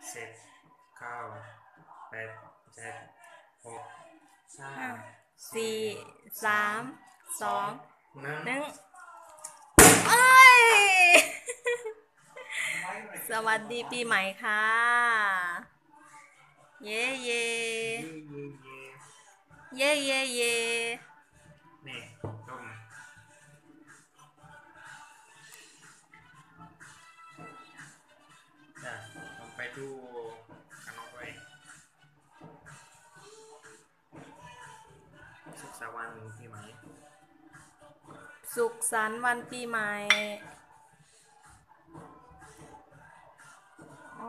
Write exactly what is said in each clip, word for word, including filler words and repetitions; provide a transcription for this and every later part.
สิบเก้าแปดเจ็ดหกห้าสี่สามสองหนึ่งหนึ่งเอ้ย สวัสดีปีใหม่ค่ะ เย่เย่เย่เย่เย่นี่ต้มจะลองไปดูกันเอาไว้สุขสันต์วันปีใหม่สุขสันต์วันปีใหม่อ๋อ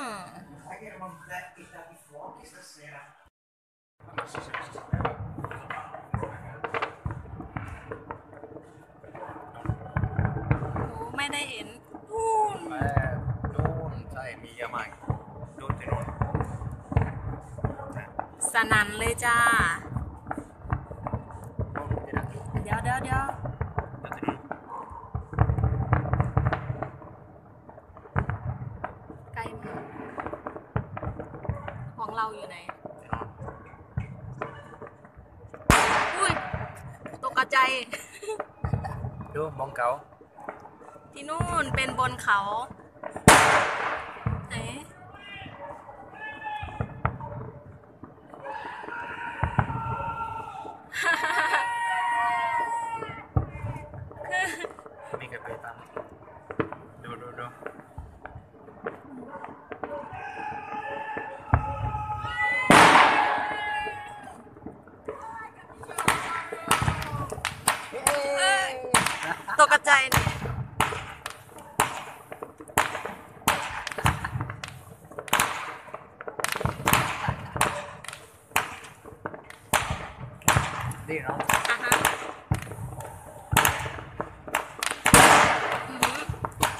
โอ้ไม่ได้เห็นนู่นนู่นใช่มีเยอะมากดูที่นู่นสนั่นเลยจ้านู่นที่นั่นอยู่เดี๋ยวเดี๋ยวเดี๋ยวดูที่นู่นใกล้มือของเราอยู่ไหนที่นู่นอุ้ยตกใจดูมองเก่าที่นู่นเป็นบนเขาไหนมีกระเป๋าตังค์ดูดูดูตกใจเนี่ยดีเนาะอ่ะฮะอือหือ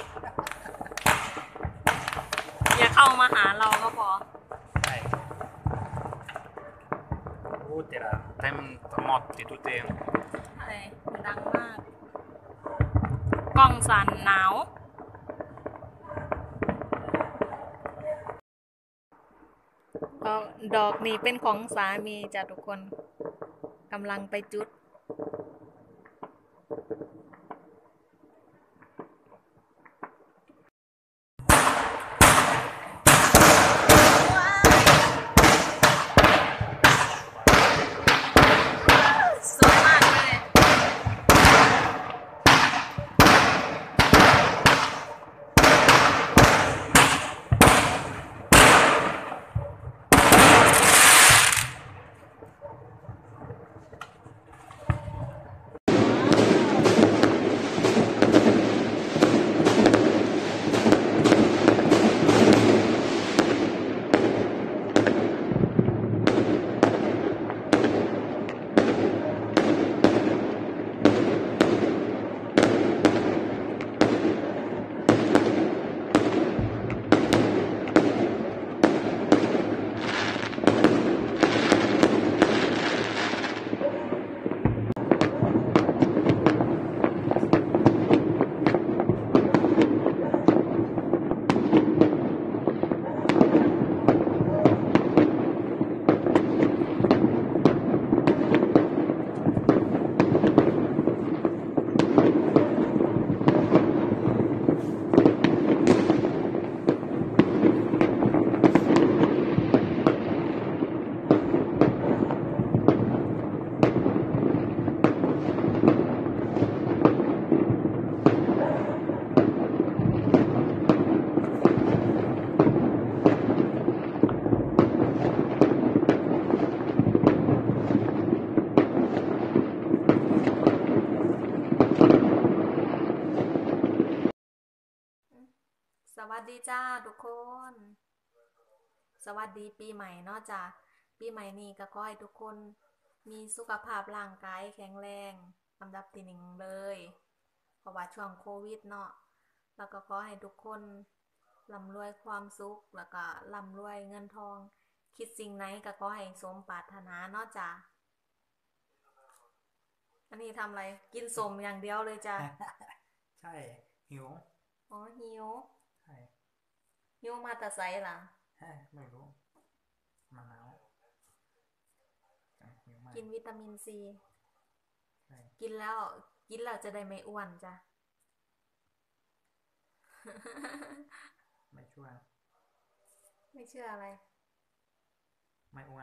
อย่าเข้ามาหาเราก็พอใช่โอ้เดี๋ยวละเต็มหมดที่ทุกเต็มใช่มันดังมาก กล้องสั่นหนาวดอกดอกนี้เป็นของสามีจ้ะทุกคนกำลังไปจุดสวยมากเลยสวัสดีจ้าทุกคน สวัสดีปีใหม่เนาะจ้ะปีใหม่นี้ก็ขอให้ทุกคนมีสุขภาพร่างกายแข็งแรงลำดับที่หนึ่งเลยเพราะว่าช่วงโควิดเนาะแล้วก็ขอให้ทุกคนร่ำรวยความสุขแล้วก็ร่ำรวยเงินทองคิดสิ่งไหนก็ขอให้สมปรารถนาเนาะจ้ะอันนี้ทำอะไรกินสมอย่างเดียวเลยจ้ะใช่หิวอ๋อหิวใช่หิวมาแต่ไสล่ะฮะไม่รู้มะนาวอ่ะหิวมากกินวิตามินซีใช่กินแล้วกินแล้วจะได้ไม่อ้วนจ้ะไม่ช่วยไม่เชื่ออะไรไม่อ้วน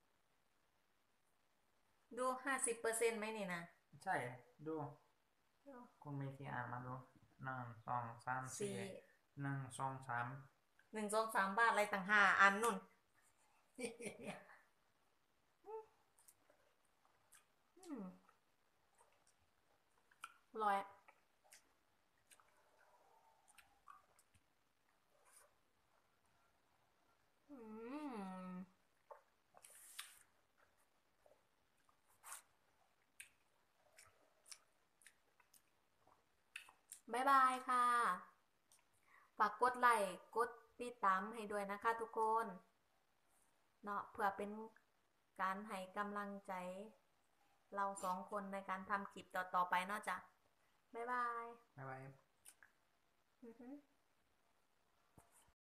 ดูห้าสิบเปอร์เซ็นต์ไหมนี่นะใช่ ดู คุณมีกี่อ่านมาดูหนึ่งสองสามสี่สี่หนึ่งสองสามหนึ่งสองสามบาทอะไรต่างหากอันนุ่น อืมอร่อยอืมบ๊ายบายค่ะ ฝากกดไลค์กดติดตามให้ด้วยนะคะทุกคน เนาะเพื่อเป็นการให้กำลังใจ เราสองคนในการทำคลิปต่อๆไปเนาะจ้ะบ๊ายบายบ๊ายบายอือฮึ